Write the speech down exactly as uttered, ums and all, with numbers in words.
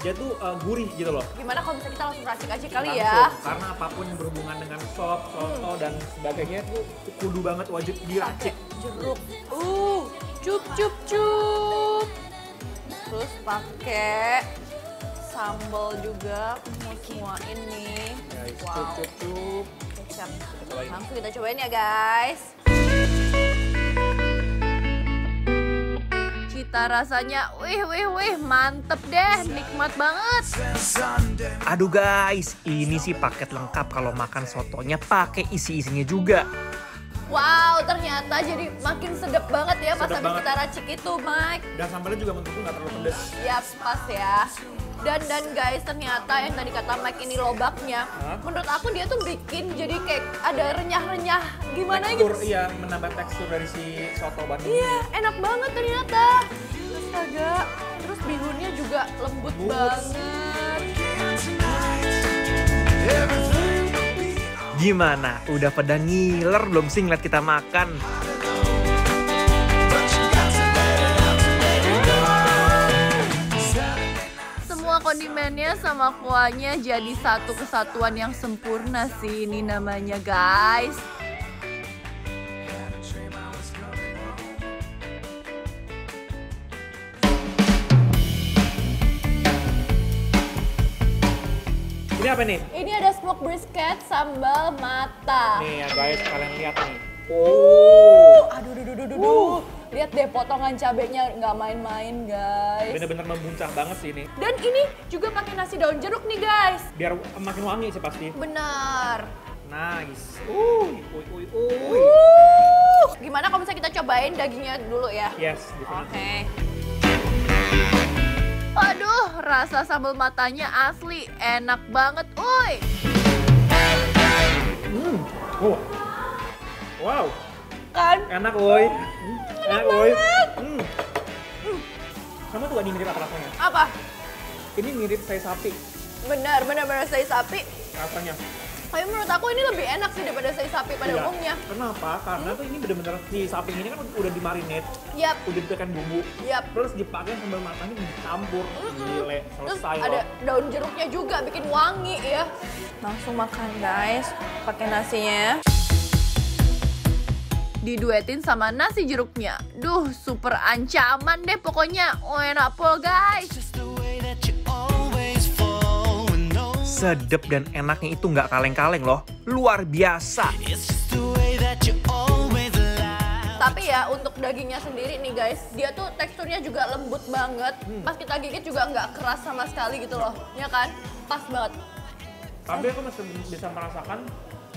dia tuh uh, gurih gitu loh. Gimana kalau misalnya kita langsung racik aja kali Langsung, ya? Karena apapun yang berhubungan dengan sop, soto hmm. dan sebagainya itu kudu banget wajib diracik. Jeruk, uh, cup cup cup. Terus pakai sambal juga semua ini. Guys, wow. Cup cup cup. Kecap. Langsung kita cobain ya guys. Cita rasanya, wih wih wih, mantep deh, nikmat banget. Aduh guys, ini sih paket lengkap kalau makan sotonya pakai isi-isinya juga. Wow, ternyata jadi makin sedap banget ya pas Sedap habis banget. kita racik itu, Mike. Dan sambalnya juga menurutku nggak terlalu pedes. Ya, pas ya. Dan dan guys, ternyata yang tadi kata Mike ini lobaknya, Hah? menurut aku dia tuh bikin jadi kayak ada renyah-renyah gimana Tekstur, gitu. iya, menambah tekstur dari si soto Bandung. Iya, enak banget ternyata. Astaga, terus bihunnya juga lembut Lembut. banget. Gimana? Udah pada ngiler belum sih ngeliat kita makan? Semua kondimennya sama kuahnya jadi satu kesatuan yang sempurna sih ini namanya guys. Ini apa nih? Ini ada smoked brisket sambal mata. Nih ya guys, kalian lihat nih. Oh, aduh, aduh, aduh, aduh, aduh. Lihat deh potongan cabenya nggak main-main guys. Bener-bener membuncah banget sih ini. Dan ini juga pakai nasi daun jeruk nih guys. Biar makin wangi sih pasti. Benar. Nice. Uy, uy, uy, uy. Uh, gimana kalau misalnya kita cobain dagingnya dulu ya? Yes. Oke. Okay. Aduh, rasa sambal matanya asli enak banget, uy. Hmm. Oh. Wow. Kan? Enak, woy. Hmm, Enak, woy. Hmm. Kamu tuh gak mirip apa rasanya? Apa? Ini mirip sai sapi Benar, benar, benar sei sapi. rasanya. Tapi menurut aku ini lebih enak sih daripada sei sapi pada Iya. umumnya. Kenapa? Karena tuh ini bener-bener si sapi ini kan udah dimarinate, Yap, udah ditekan bumbu, yap. terus dipakai sambal matanya dicampur, gile, Terus selesai ada loh. daun jeruknya juga bikin wangi ya. Langsung makan guys, pakai nasinya. Diduetin sama nasi jeruknya. Duh, super ancaman deh pokoknya. Oh, enak po guys. Sedep dan enaknya itu nggak kaleng-kaleng loh, luar biasa. Tapi ya untuk dagingnya sendiri nih guys, dia tuh teksturnya juga lembut banget. Hmm. Pas kita gigit juga nggak keras sama sekali gitu loh, ya kan? Pas banget. Tapi aku masih bisa merasakan